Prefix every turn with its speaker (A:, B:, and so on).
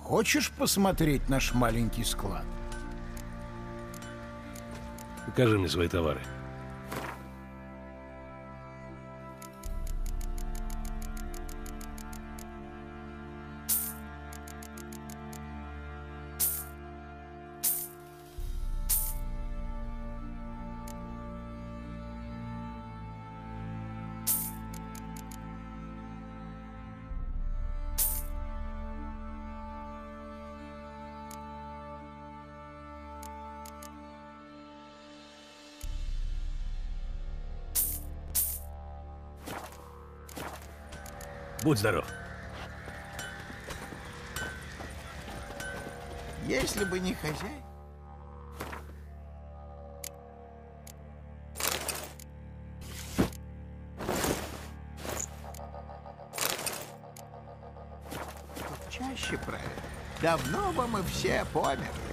A: Хочешь посмотреть наш маленький склад?
B: Покажи мне свои товары. Будь здоров.
C: Если бы не хозяин. Чаще правильно. Давно бы мы все померли.